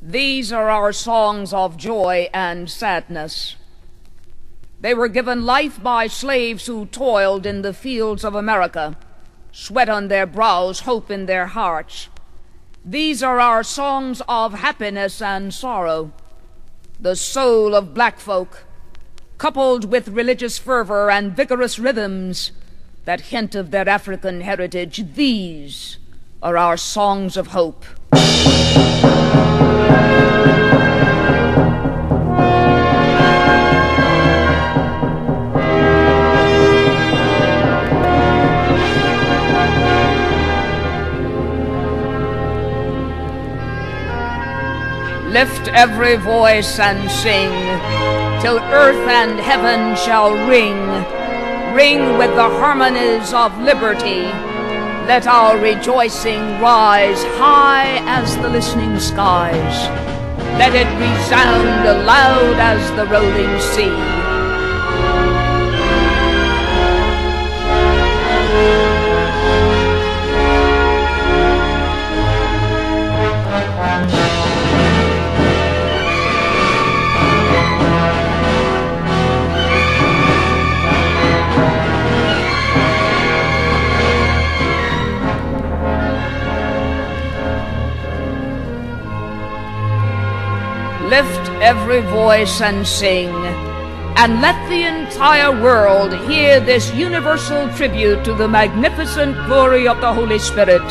These are our songs of joy and sadness. They were given life by slaves who toiled in the fields of America, sweat on their brows, hope in their hearts. These are our songs of happiness and sorrow, the soul of black folk, coupled with religious fervor and vigorous rhythms that hint of their African heritage. These are our songs of hope. Lift every voice and sing, till earth and heaven shall ring, ring with the harmonies of liberty. Let our rejoicing rise high as the listening skies. Let it resound loud as the rolling sea. Lift every voice and sing, and let the entire world hear this universal tribute to the magnificent glory of the Holy Spirit.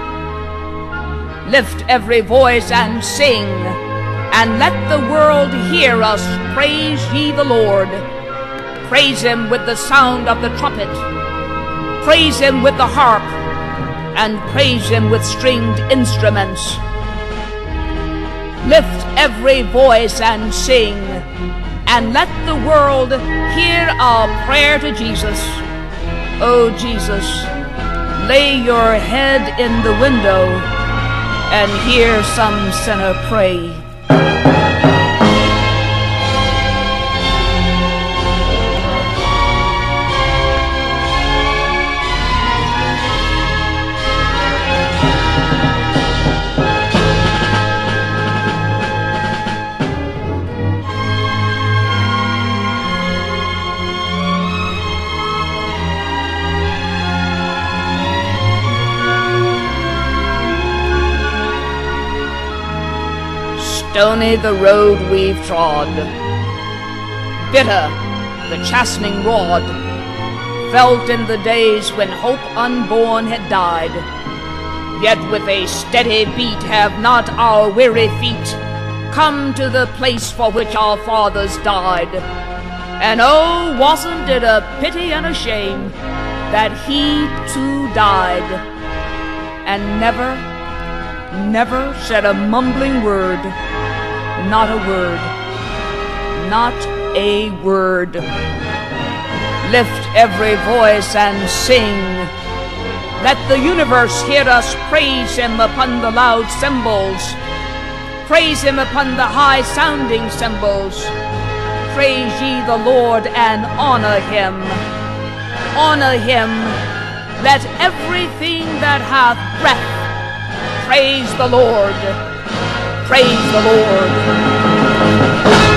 Lift every voice and sing, and let the world hear us praise ye the Lord. Praise him with the sound of the trumpet. Praise him with the harp, and praise him with stringed instruments. Lift every voice and sing, and let the world hear our prayer to Jesus. Oh Jesus, lay your head in the window and hear some sinner pray. Stony the road we've trod, bitter the chastening rod, felt in the days when hope unborn had died. Yet with a steady beat have not our weary feet come to the place for which our fathers died. And oh, wasn't it a pity and a shame that he too died, and never said a mumbling word. Not a word, not a word. Lift every voice and sing. Let the universe hear us praise him upon the loud cymbals. Praise him upon the high-sounding cymbals. Praise ye the Lord and honor him. Honor him. Let everything that hath breath praise the Lord. Praise the Lord.